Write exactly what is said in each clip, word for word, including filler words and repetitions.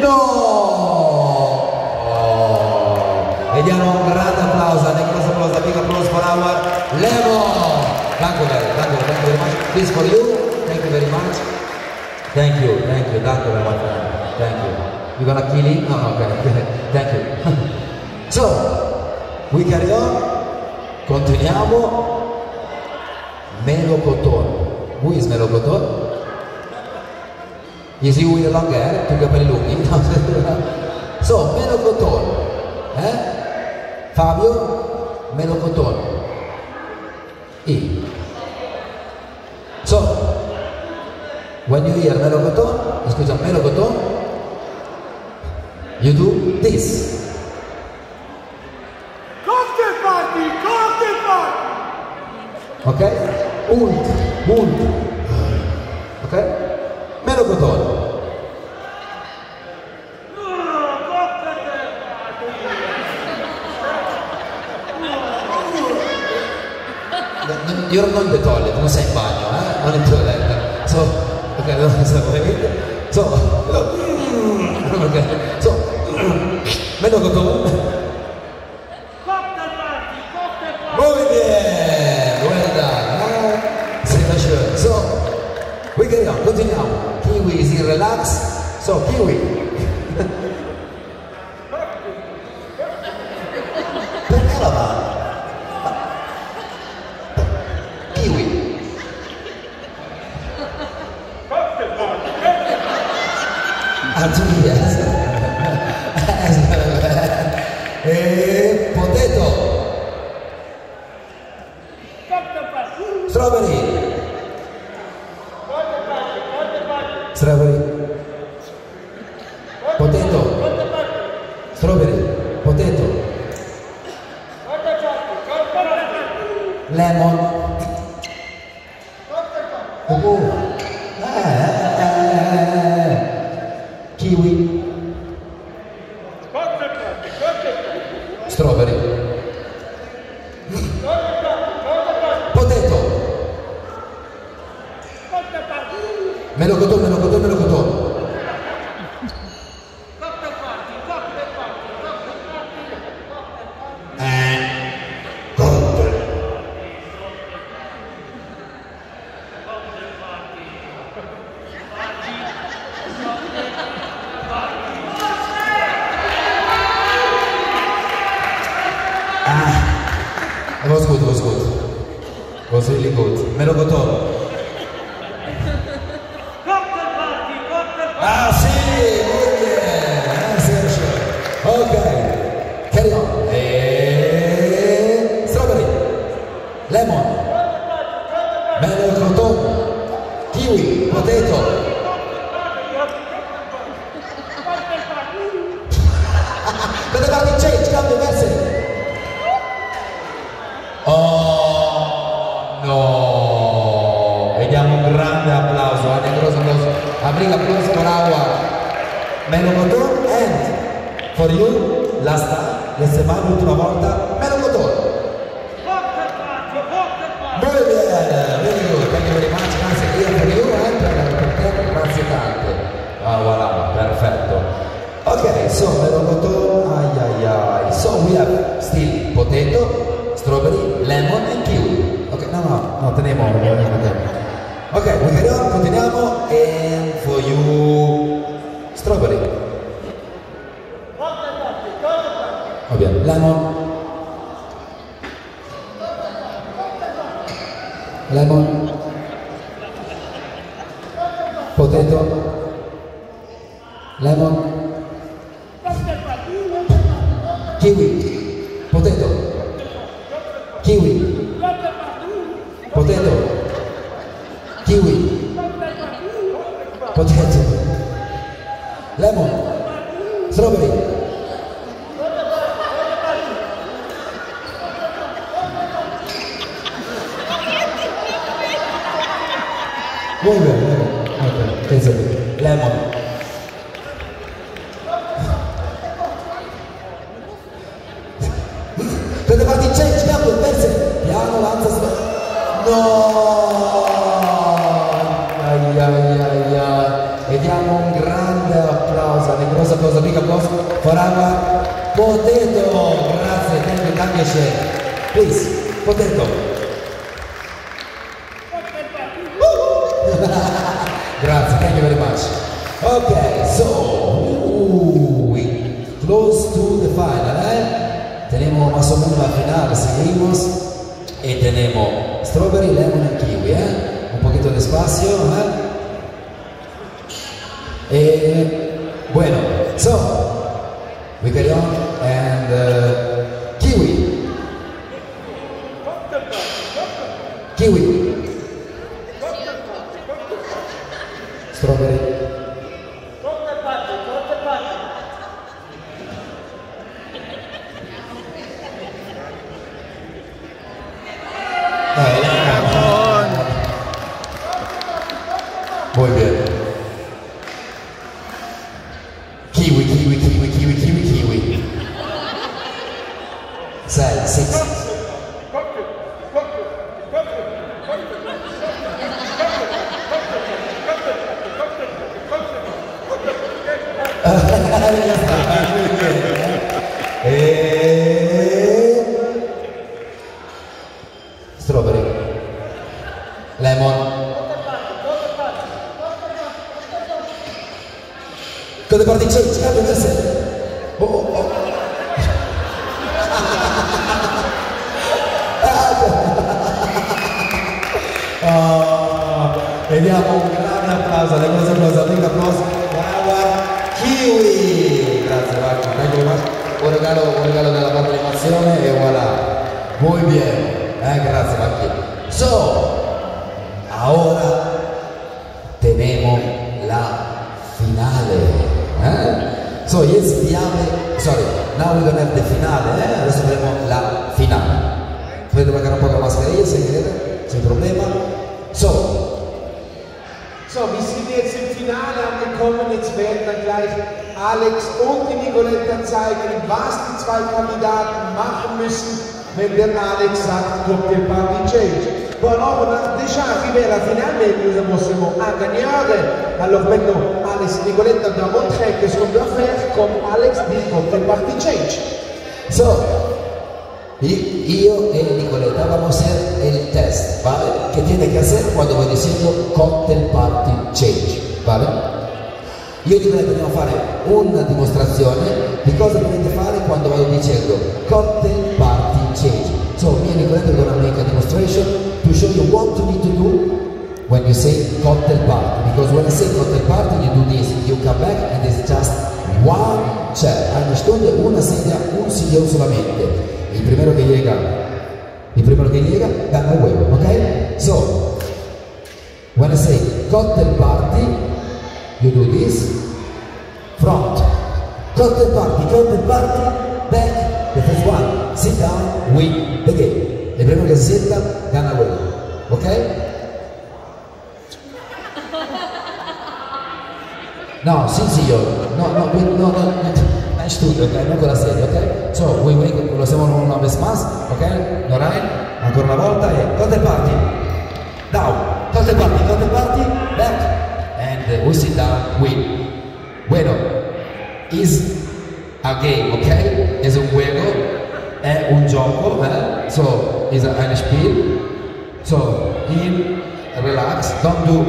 No! Oh. E diamo un grande applauso, un grosso applauso, big applause for our Lemon. Thank you very, thank you, thank you very much. This for you. Thank you very much. Thank you, thank you, thank you very much. Thank you. You gonna kill him? No, okay. Thank you. So, we carry on. Continuiamo. Melocotone. Who is Melocotone? Is he with the long hair? Tu capelli lunghi? No. So, Melocotone. Eh? Fabio, Melocotone. E. So, when you hear Melocotone, scusa, Melocotone, you do this. Cocktail party, cocktail party. Ok? Ult, ult. Ok? Melocotone. You're not in the toilet, non sei in bagno, eh? Non in toilet. So, ok, non so come. So, ok, so, Melocotone. Cocktail party, cocktail party. Muy bien, well done. Sei facile. So, we carry on, continuiamo. Kiwi is in relax. So, Kiwi. Perché la va? Kiwi. Ah, tu yes. E potato. Strawberry. Strawberry. Potato. Strawberry. Potato. Lemon. Oh. Eh. Kiwi. Strawberry. Potato. Melocotone, melocotone, melocotone. Eh. Cocktail. Ah. It was good, it was good. It was really good. Melocotone. Ah sì, muy bien, ah, Sergio. Ok, carry on. E... Strawberry, lemon, melocotone, kiwi, potato. Let the party change, come to verse. Oh no! E diamo un grande applauso, un grosso applauso. A big applause for our Melocotone and for you, last time, let's fare l'ultima volta, Melocotone. Muy bien, very good, thank you very much, grazie here for you and per te, grazie tante. Ah, voilà, perfetto. Ok, so Melocotone, ai ai ai. So we have still potato, strawberry, lemon and kiwi. Ok, no, no, no, teniamo. Ok, we carry on, continuiamo, and for you, strawberry. Va bene, lemon. Lemon. Potato. Lemon. Kiwi. Potato. Kiwi. Potato. Kiwi. Potato. Lemon. Strawberry. Muy bien, lemon. Okay, that's it. Lemon. Prende parti in change, cambio, perse. Piano, avanza, no! Ai ai ai ai. E diamo un grande applauso, un grosso Morava. Potato, grazie, thank you, thank you, chef. Please, potato. Grazie, thank you very much. Okay, so ooh, we close to the final, eh? Tenemos más o menos la final, seguimos y tenemos strawberry, lemon y kiwi, eh? Un poquito de espacio, eh? Eh, bueno, so we carry on and uh, kiwi, kiwi, strawberry. Muy bien. Kiwi, kiwi, kiwi, kiwi, kiwi, kiwi. Sei, six. E... strawberry, lemon. Cote parti change, cambio verso. Oh, oh, oh. Oh, vediamo un grande applauso, alle cose applauso, big applauso. Brava Kiwi. Grazie Marco, thank you very much. Un regalo, un regalo della parte animazione e voilà. Muy bien. Eh, grazie Marco. So, ahora tenemos la finale. Eh? So, jetzt wir haben, sorry, now we don't have the finale, eh? Adesso avremo la finale. Potete pagare un po' la mascherina se volete, sin problema. So, So, wir sind jetzt im Finale angekommen, jetzt werden dann gleich Alex und die Nicoletta zeigen, was die zwei Kandidaten machen müssen, wenn der Alex sagt, Cocktail Party Change. Bon, on a déjà arrivé à la finale, mais nous avons seulement un gagnant. Alors maintenant, Alex et Nicoletta doivent montrer qu'est-ce qu'on doit faire comme Alex dit Cocktail Party Change. So, io e Nicoletta vamos a hacer el test, ¿vale? ¿Qué tiene que hacer cuando voy diciendo Cocktail Party Change, ¿vale? Io e Nicoletta andiamo a fare una dimostrazione di cosa dovete fare quando vado dicendo Cocktail Party Change. So, me and Nicoletta are gonna make a demonstration to show you what you need to do when you say cocktail party. Because when I say cocktail party, you do this, you come back and it's just one chair. Eine Stunde, una sedia, un sillón solamente. Il primero que llega, il primero que llega, gana el huevo, ok? So, when I say cocktail party, you do this, front, cocktail party, cocktail party, back, the first one, sit down, win the game. Il primero que se sienta, gana el huevo, ok? No, sì signor, no, no, no, no, no. In studio, ok? Non con la sedia, ok? So, we wait, lo hacemos una vez más, ok? Lorraine, ancora una volta e cocktail party, down, cocktail party, cocktail party, back, and we sit down, win. Bueno, is a game, ok? Es un juego, è un gioco, eh? So, is a, ein Spiel. So, in, relax, don't do,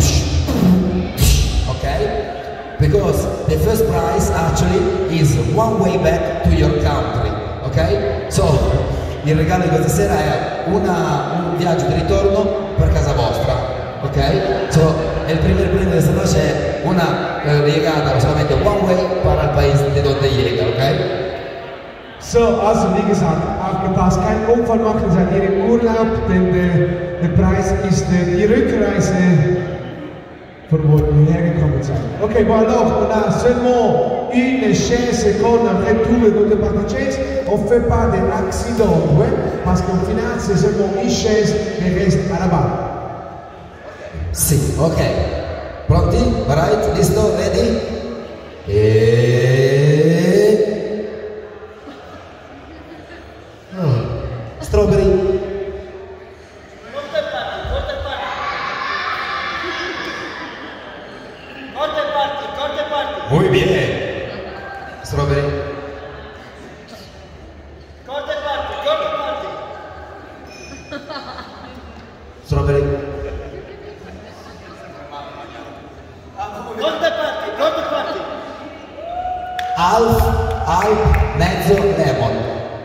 ok? Because the first prize actually is one way back to your country, ok? So, il regalo di questa sera è una, un viaggio di ritorno per casa vostra, ok? So, el primer premio de esta noche è una eh, llegada solamente one way para el país de donde llega, ok? So, also wie gesagt, aufgepasst, keinen Unfall machen, seid ihr im Urlaub, denn der, der Preis ist äh, die Rückreise, von wo wir hergekommen sind. Ok, bon alors, on a seulement une chaise con un retour de notre partie. On ne fait pas d'accident, ouais, parce qu'au final, c'est seulement une chaise qui reste à la barre. Sì, ok. Pronti? Right? Listo? Ready? E... Mm. Strawberry. Muy bien. Strawberry. Corte party, corte party. Strawberry. Corte party, corte party. Half, half, mezzo, lemon.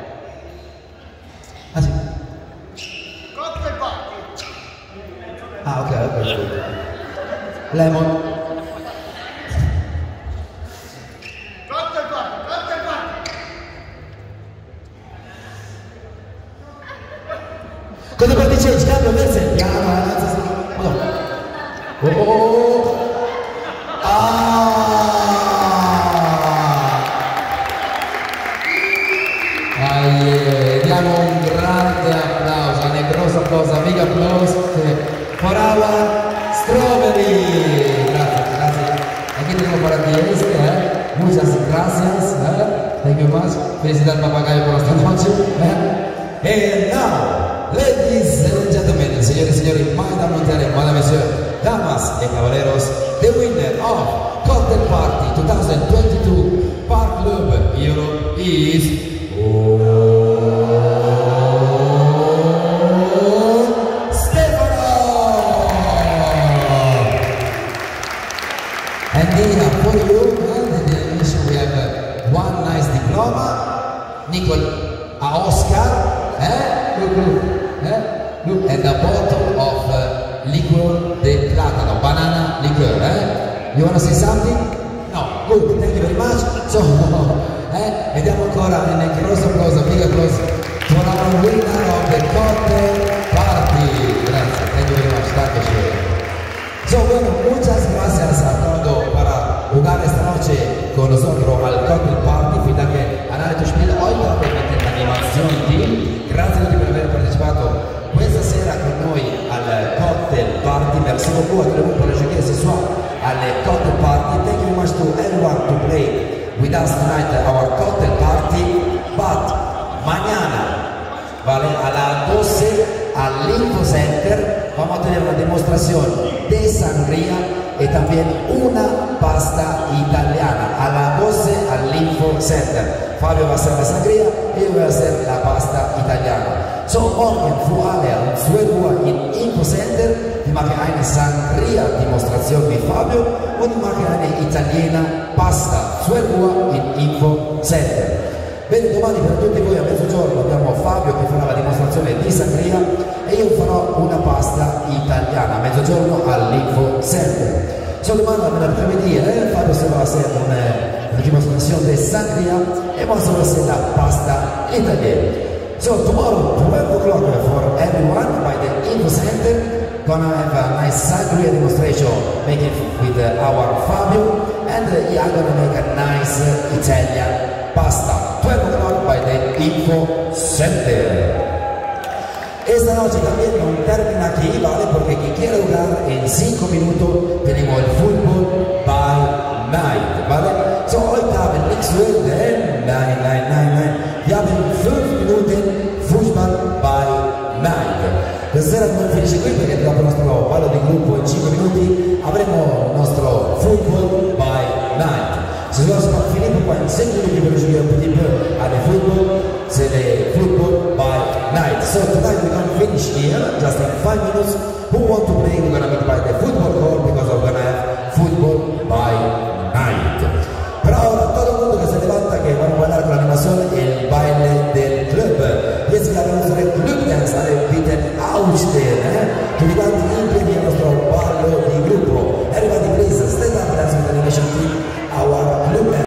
Ah sì. Corte party. Ah ok, ok. Lemon. Corte party, corte party. Cosa per dice? Cambio verso il piano, ragazzi. Oh. Oh. Ah. Ahí, diamo un grande applauso, un grosso applauso, big applause for our Strawberry. Grazie, grazie. Aquí tengo para ti este, eh. Muchas gracias, eh. Thank you much. Felicidad papagayo por esta noche, eh. And now, ladies and gentlemen, señores y señores, madame Montiel, madame monsieur, damas y caballeros, the winner of Cocktail Party twenty twenty-two Park Club Europe is oh, Stefano! And here for you, and in the mission we have uh, one nice diploma, Nicole, a Oscar, eh? Look, look, eh? Look, and a bottle of uh, liquor de platano, banana liquor, eh? You wanna say something? No, good, thank you very much. So, eh? Vediamo ancora nel grosso applauso, big applause for our winner of the Cocktail Party. Grazie, thank you very much, danke schön. So, bueno, muchas gracias a todos para jugar esta noche con nosotros al Cocktail Party. Vielen Dank an alle Spiele heute mit dem Animationsteam. Grazie a tutti per aver partecipato questa sera con noi al Cocktail Party. Merci beaucoup à tout le monde pour le jouer ce soir al Cocktail Party. Thank you very much to everyone to play with us tonight our Cocktail Party. But mañana, vale, a las doce al Info Center vamos a tener una demostración de sangría y también una pasta italiana. A las doce al Info Center. Fabio va a hacer la sangría y yo voy a hacer la pasta italiana. So, morgen für alle um zwölf Uhr im Info Center. Ich mache eine Sangria-Demonstration mit Fabio und ich mache eine Italiener Pasta. zwölf Uhr im Info Center. Bene, domani per tutti voi a mezzogiorno abbiamo Fabio che farà la dimostrazione di sangria e io farò una pasta italiana a mezzogiorno all'Info Center. So, domani l'après-midi, eh, Fabio se va a hacer una, una demostración de sangria e vamos a hacer la pasta italiana. So, tomorrow, twelve o'clock for everyone by the Info Center. Gonna have a nice sangria demonstration making with uh, our Fabio, and uh, yeah, I'm gonna make a nice uh, Italian pasta. twelve o'clock by the Info Center. Esta noche también no termina aquí, ¿vale? Porque quien quiera jugar en cinco minutos tenemos el fútbol by night, ¿vale? So, heute haben nichts Welt, eh? Nein, nein, nein, nein. Wir haben fünf Minuten Fußball by night. Questa sera non finisce qui perché dopo il nostro ballo di gruppo in cinque minuti avremo il nostro football by night. Ce sera c'est pas fini, pourquoi in cinq minutes je vais jouer un petit peu à le football, c'est le football by night. So tonight we're gonna finish here, just in five minutes. Who want to play? We're gonna meet by the football court because we're gonna have football by night. Pero ahora todo el mundo que se levanta que vamos a bailar con la animación el baile del club. Y es que